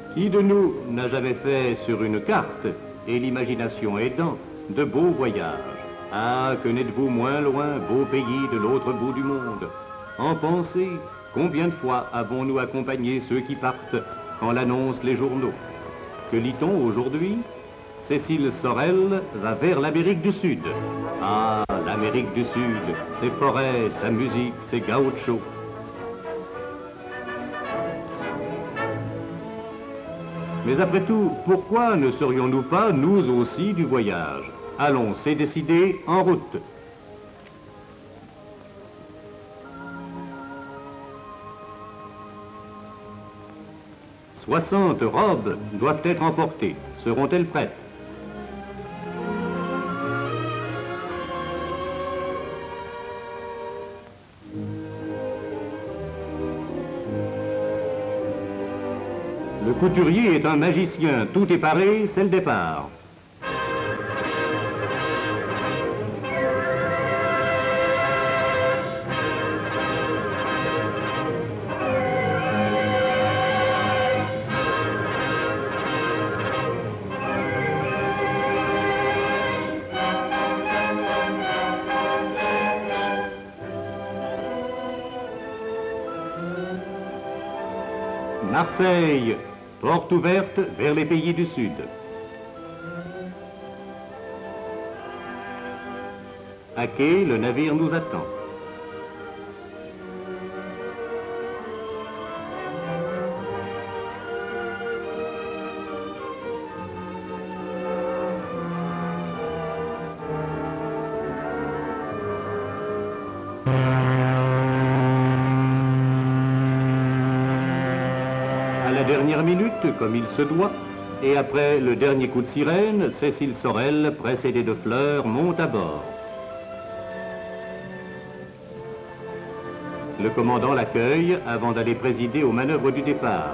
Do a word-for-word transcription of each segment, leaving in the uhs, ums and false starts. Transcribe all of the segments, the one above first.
Qui de nous n'a jamais fait sur une carte, et l'imagination aidant, de beaux voyages? Ah, que n'êtes-vous moins loin, beau pays de l'autre bout du monde? En pensée, combien de fois avons-nous accompagné ceux qui partent quand l'annoncent les journaux? Que lit-on aujourd'hui? Cécile Sorel va vers l'Amérique du Sud. Ah, l'Amérique du Sud, ses forêts, sa musique, ses gauchos. Mais après tout, pourquoi ne serions-nous pas, nous aussi, du voyage? Allons, c'est décidé, en route. Soixante robes doivent être emportées. Seront-elles prêtes? Le couturier est un magicien, tout est paré, c'est le départ. Marseille, porte ouverte vers les pays du Sud. À quai, le navire nous attend. À la dernière minute, comme il se doit, et après le dernier coup de sirène, Cécile Sorel, précédée de fleurs, monte à bord. Le commandant l'accueille avant d'aller présider aux manœuvres du départ.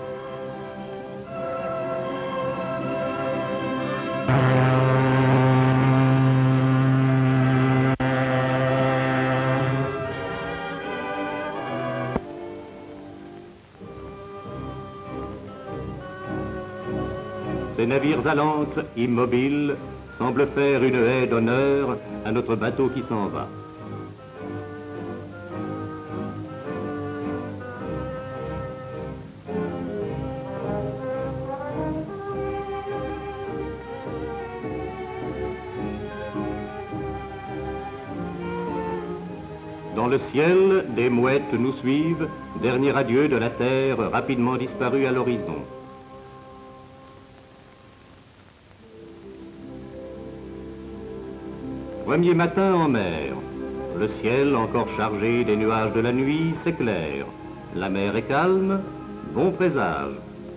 Ces navires à l'ancre, immobiles, semblent faire une haie d'honneur à notre bateau qui s'en va. Dans le ciel, des mouettes nous suivent, dernier adieu de la terre rapidement disparue à l'horizon. Premier matin en mer. Le ciel, encore chargé des nuages de la nuit, s'éclaire. La mer est calme, bon présage.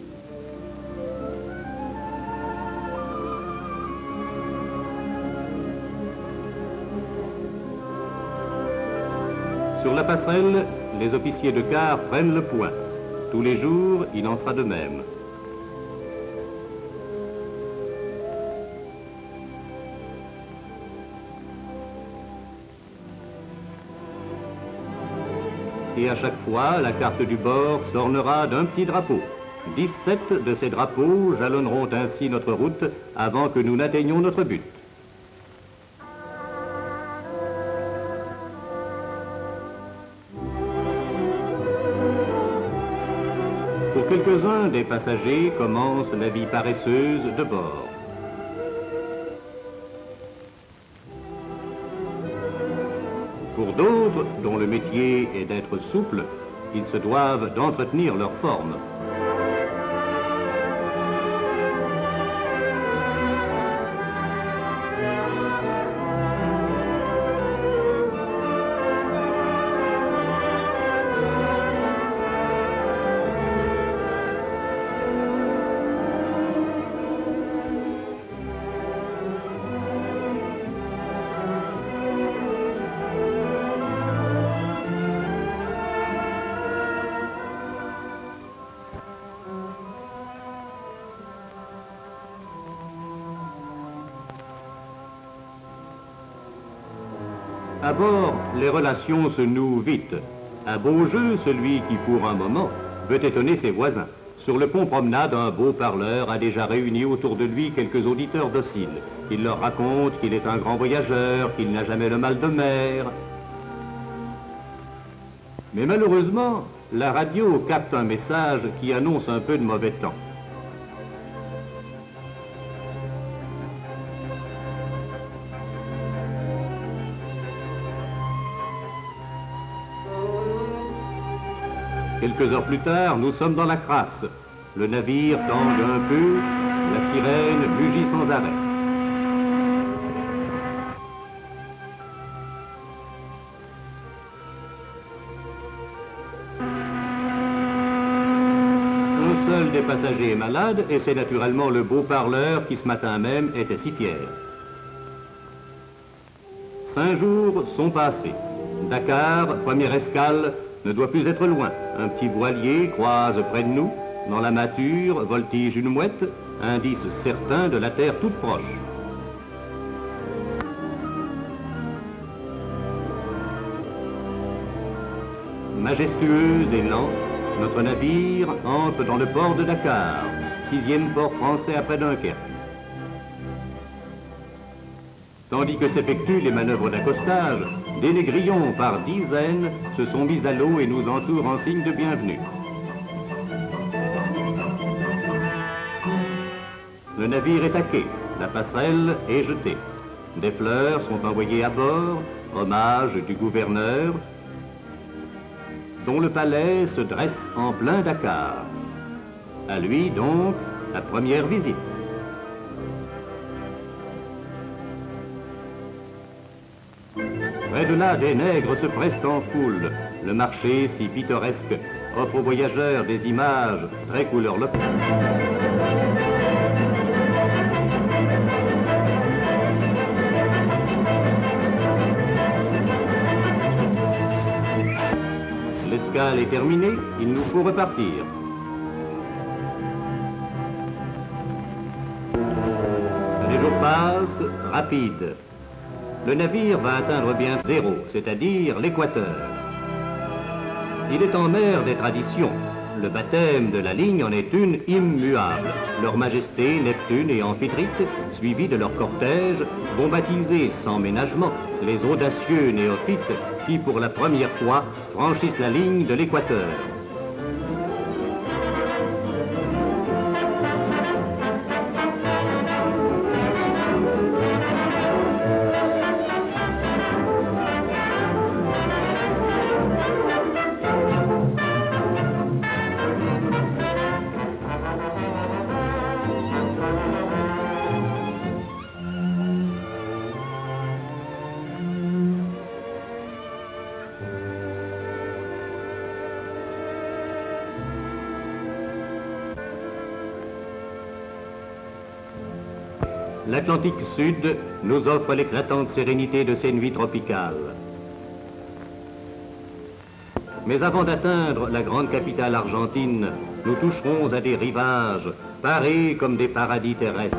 Sur la passerelle, les officiers de quart prennent le point. Tous les jours, il en sera de même. Et à chaque fois, la carte du bord s'ornera d'un petit drapeau. dix-sept de ces drapeaux jalonneront ainsi notre route avant que nous n'atteignions notre but. Pour quelques-uns des passagers commence la vie paresseuse de bord. Pour d'autres, dont le métier est d'être souple, ils se doivent d'entretenir leur forme. À bord, les relations se nouent vite. Un beau jeu, celui qui, pour un moment, veut étonner ses voisins. Sur le pont promenade, un beau parleur a déjà réuni autour de lui quelques auditeurs dociles. Il leur raconte qu'il est un grand voyageur, qu'il n'a jamais le mal de mer. Mais malheureusement, la radio capte un message qui annonce un peu de mauvais temps. Quelques heures plus tard, nous sommes dans la crasse. Le navire tangue un peu, la sirène mugit sans arrêt. Un seul des passagers est malade et c'est naturellement le beau parleur qui ce matin même était si fier. Cinq jours sont passés. Dakar, première escale, ne doit plus être loin. Un petit voilier croise près de nous. Dans la mâture voltige une mouette, indice certain de la terre toute proche. Majestueux et lent, notre navire entre dans le port de Dakar, sixième port français après Dunkerque. Tandis que s'effectuent les manœuvres d'accostage, des négrillons par dizaines se sont mis à l'eau et nous entourent en signe de bienvenue. Le navire est à quai, la passerelle est jetée. Des fleurs sont envoyées à bord, hommage du gouverneur, dont le palais se dresse en plein Dakar. À lui donc, la première visite. Près de là, des nègres se pressent en foule. Le marché, si pittoresque, offre aux voyageurs des images très couleur locale. L'escale est terminée, il nous faut repartir. Les jours passent, rapides. Le navire va atteindre bien zéro, c'est-à-dire l'équateur. Il est en mer des traditions. Le baptême de la ligne en est une immuable. Leur Majesté, Neptune et Amphitrite, suivis de leur cortège, vont baptiser sans ménagement les audacieux néophytes qui, pour la première fois, franchissent la ligne de l'équateur. L'Atlantique Sud nous offre l'éclatante sérénité de ses nuits tropicales. Mais avant d'atteindre la grande capitale argentine, nous toucherons à des rivages parés comme des paradis terrestres.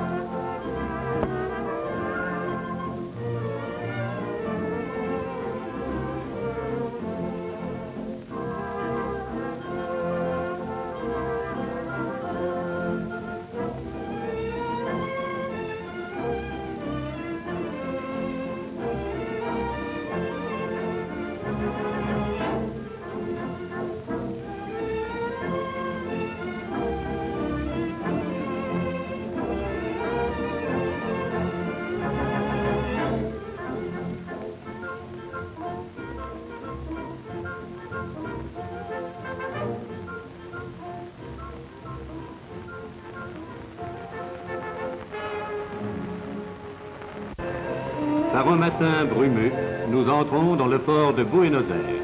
Par un matin brumeux, nous entrons dans le port de Buenos Aires.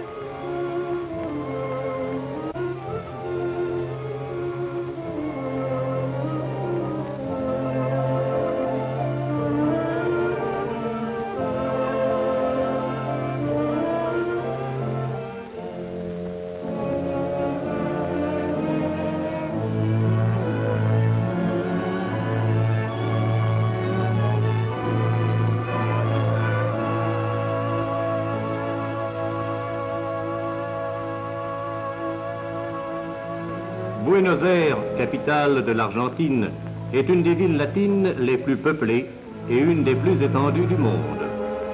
Buenos Aires, capitale de l'Argentine, est une des villes latines les plus peuplées et une des plus étendues du monde.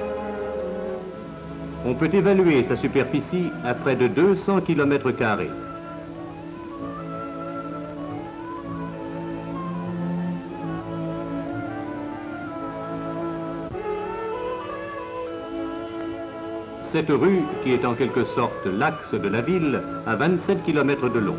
On peut évaluer sa superficie à près de deux cents kilomètres carrés. Cette rue, qui est en quelque sorte l'axe de la ville, a vingt-sept kilomètres de long.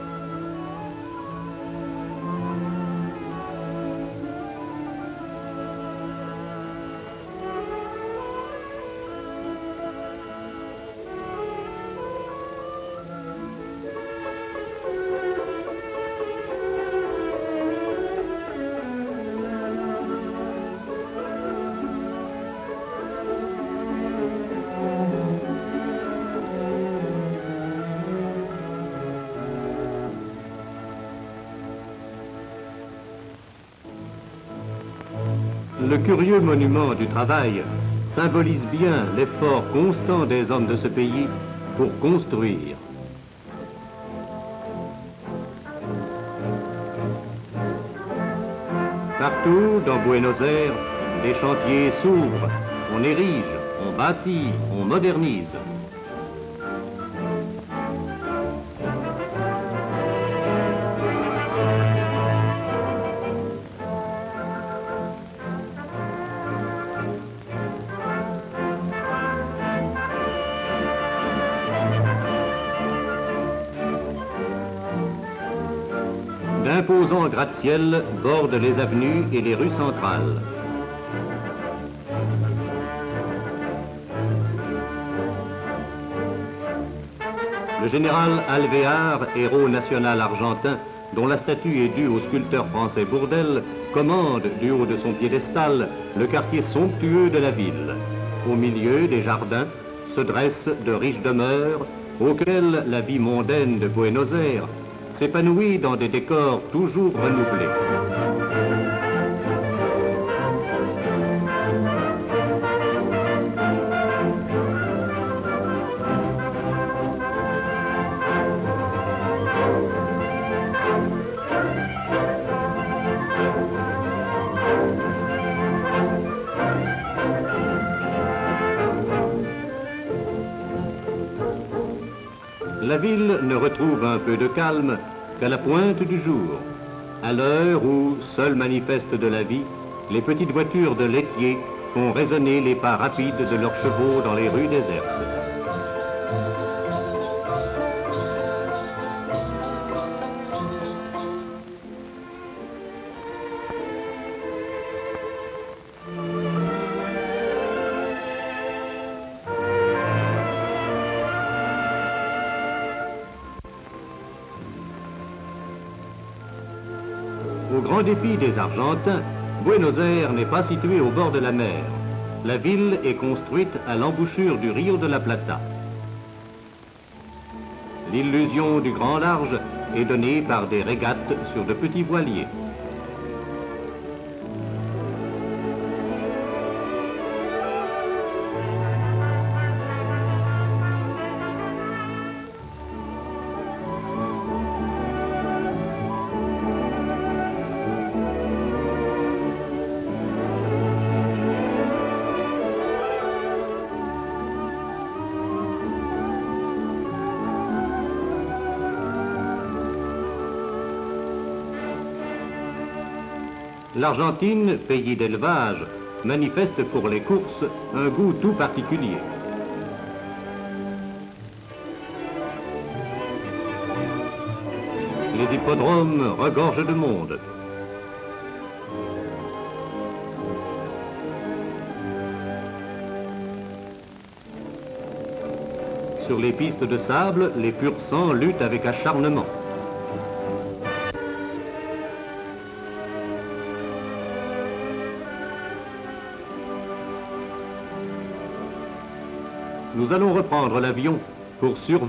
Le curieux monument du travail symbolise bien l'effort constant des hommes de ce pays pour construire. Partout dans Buenos Aires, les chantiers s'ouvrent, on érige, on bâtit, on modernise. D'imposants gratte-ciel bordent les avenues et les rues centrales. Le général Alvear, héros national argentin, dont la statue est due au sculpteur français Bourdelle, commande du haut de son piédestal le quartier somptueux de la ville. Au milieu des jardins se dressent de riches demeures auxquelles la vie mondaine de Buenos Aires s'épanouit dans des décors toujours renouvelés. La ville ne retrouve un peu de calme qu'à la pointe du jour, à l'heure où, seuls manifestes de la vie, les petites voitures de laitiers font résonner les pas rapides de leurs chevaux dans les rues désertes. Au grand dépit des Argentins, Buenos Aires n'est pas située au bord de la mer. La ville est construite à l'embouchure du Rio de la Plata. L'illusion du grand large est donnée par des régates sur de petits voiliers. L'Argentine, pays d'élevage, manifeste pour les courses un goût tout particulier. Les hippodromes regorgent de monde. Sur les pistes de sable, les pur sangs luttent avec acharnement. Nous allons reprendre l'avion pour survoler.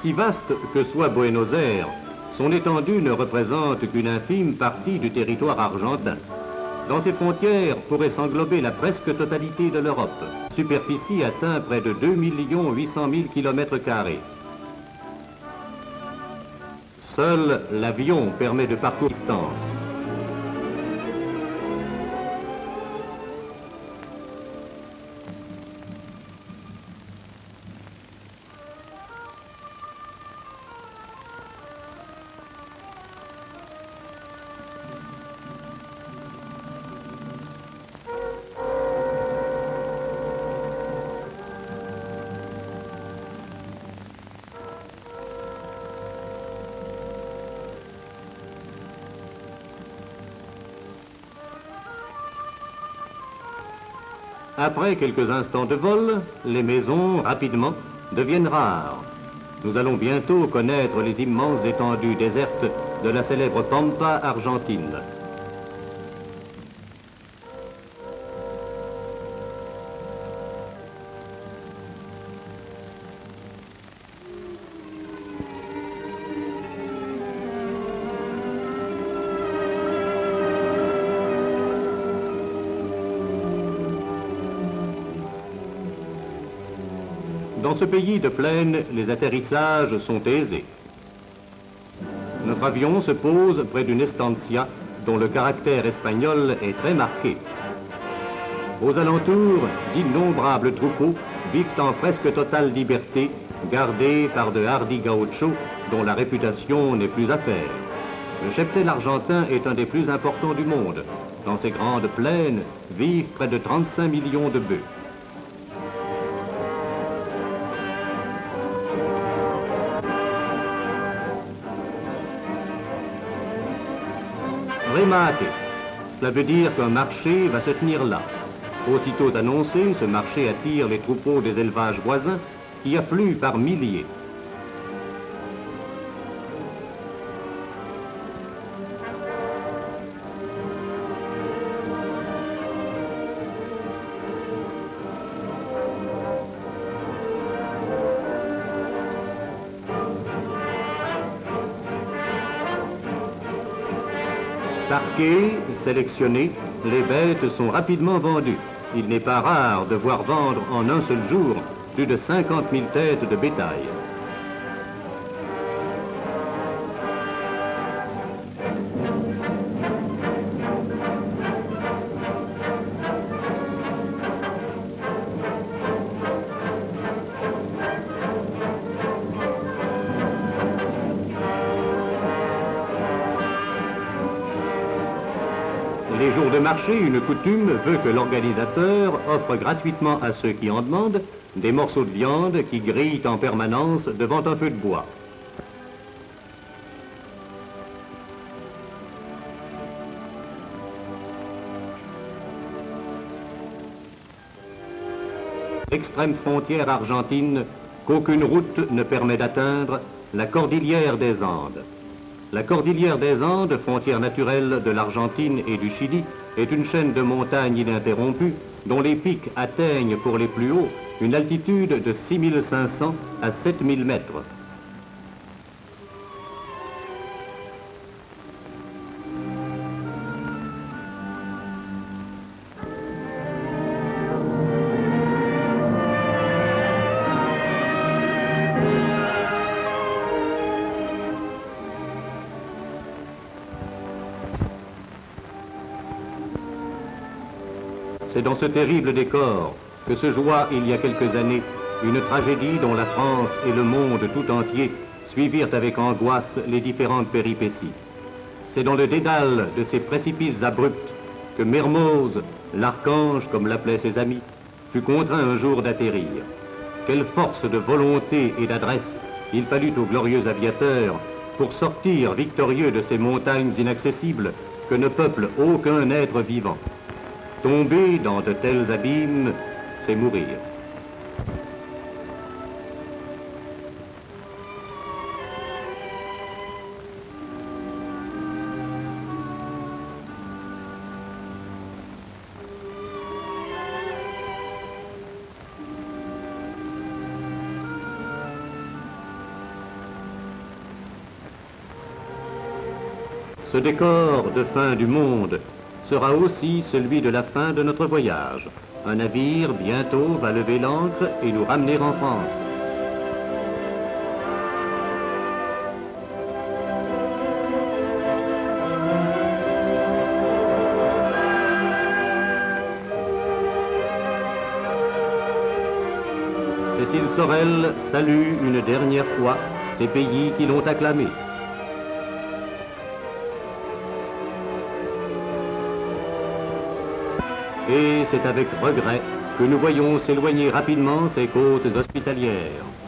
Si vaste que soit Buenos Aires, son étendue ne représente qu'une infime partie du territoire argentin. Dans ses frontières pourrait s'englober la presque totalité de l'Europe. La superficie atteint près de deux millions huit cent mille kilomètres carrés. Seul l'avion permet de parcourir distance. Après quelques instants de vol, les maisons, rapidement, deviennent rares. Nous allons bientôt connaître les immenses étendues désertes de la célèbre Pampa argentine. Dans ce pays de plaine, les atterrissages sont aisés. Notre avion se pose près d'une estancia dont le caractère espagnol est très marqué. Aux alentours, d'innombrables troupeaux vivent en presque totale liberté, gardés par de hardis gauchos dont la réputation n'est plus à faire. Le cheptel argentin est un des plus importants du monde. Dans ces grandes plaines vivent près de trente-cinq millions de bœufs. Remate, cela veut dire qu'un marché va se tenir là. Aussitôt annoncé, ce marché attire les troupeaux des élevages voisins qui affluent par milliers. Parquées, sélectionnées, les bêtes sont rapidement vendues. Il n'est pas rare de voir vendre en un seul jour plus de cinquante mille têtes de bétail. Les jours de marché, une coutume veut que l'organisateur offre gratuitement à ceux qui en demandent des morceaux de viande qui grillent en permanence devant un feu de bois. L'extrême frontière argentine qu'aucune route ne permet d'atteindre, la cordillère des Andes. La cordillère des Andes, frontière naturelle de l'Argentine et du Chili, est une chaîne de montagnes ininterrompue dont les pics atteignent pour les plus hauts une altitude de six mille cinq cents à sept mille mètres. C'est dans ce terrible décor que se joua il y a quelques années une tragédie dont la France et le monde tout entier suivirent avec angoisse les différentes péripéties. C'est dans le dédale de ces précipices abrupts que Mermoz, l'archange comme l'appelaient ses amis, fut contraint un jour d'atterrir. Quelle force de volonté et d'adresse il fallut au glorieux aviateur pour sortir victorieux de ces montagnes inaccessibles que ne peuple aucun être vivant. Tomber dans de tels abîmes, c'est mourir. Ce décor de fin du monde sera aussi celui de la fin de notre voyage. Un navire bientôt va lever l'ancre et nous ramener en France. Cécile Sorel salue une dernière fois ces pays qui l'ont acclamé. Et c'est avec regret que nous voyons s'éloigner rapidement ces côtes hospitalières.